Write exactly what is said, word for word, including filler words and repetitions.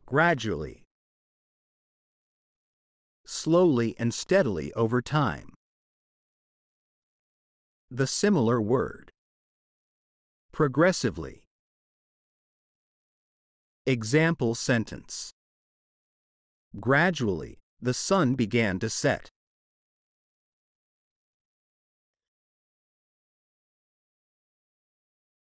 gradually, slowly and steadily over time. The similar word, progressively. Example sentence. Gradually, the sun began to set.